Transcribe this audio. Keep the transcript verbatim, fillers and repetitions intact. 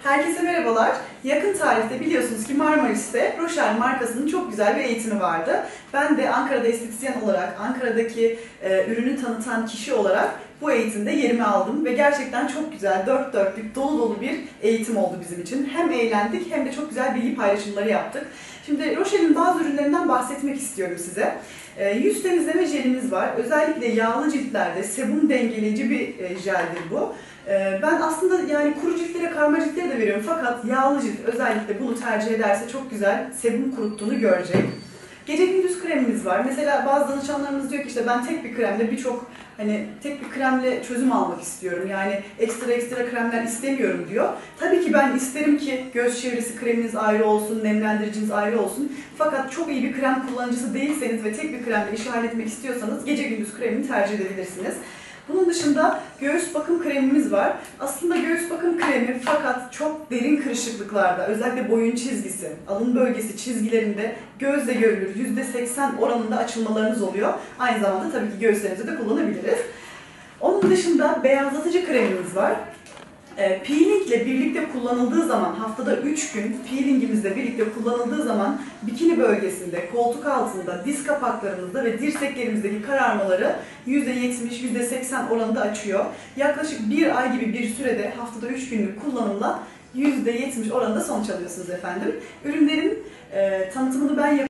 Herkese merhabalar. Yakın tarihte biliyorsunuz ki Marmaris'te Rocher markasının çok güzel bir eğitimi vardı. Ben de Ankara'da estetisyen olarak, Ankara'daki e, ürünü tanıtan kişi olarak bu eğitimde yerimi aldım ve gerçekten çok güzel, dört dörtlük, dolu dolu bir eğitim oldu bizim için. Hem eğlendik hem de çok güzel bilgi paylaşımları yaptık. Şimdi Rocher'in bazı ürünlerinden bahsetmek istiyorum size. E, yüz temizleme jelimiz var. Özellikle yağlı ciltlerde sebum dengeleyici bir e, jeldir bu. Ben aslında yani kuru ciltlere, karma ciltlere de veriyorum fakat yağlı cilt özellikle bunu tercih ederse çok güzel sebum kuruttuğunu görecek. Gece gündüz kremimiz var. Mesela bazı danışanlarımız diyor ki işte ben tek bir kremle birçok hani tek bir kremle çözüm almak istiyorum. Yani ekstra ekstra kremler istemiyorum diyor. Tabii ki ben isterim ki göz çevresi kreminiz ayrı olsun, nemlendiriciniz ayrı olsun. Fakat çok iyi bir krem kullanıcısı değilseniz ve tek bir kremle işi halletmek istiyorsanız gece gündüz kremini tercih edebilirsiniz. Bunun dışında göğüs bakım kremimiz var. Aslında göğüs bakım kremi fakat çok derin kırışıklıklarda, özellikle boyun çizgisi, alın bölgesi çizgilerinde gözle görülür yüzde seksen oranında açılmalarınız oluyor. Aynı zamanda tabii ki göğüslerinize de kullanabiliriz. Onun dışında beyazlatıcı kremimiz var. E, peeling ile birlikte kullanıldığı zaman, haftada üç gün peelingimizle birlikte kullanıldığı zaman bikini bölgesinde, koltuk altında, diz kapaklarımızda ve dirseklerimizdeki kararmaları yüzde yetmiş yüzde seksen oranında açıyor. Yaklaşık bir ay gibi bir sürede haftada üç günlük kullanımla yüzde yetmiş oranında sonuç alıyorsunuz efendim. Ürünlerin e, tanıtımını ben yapıyorum.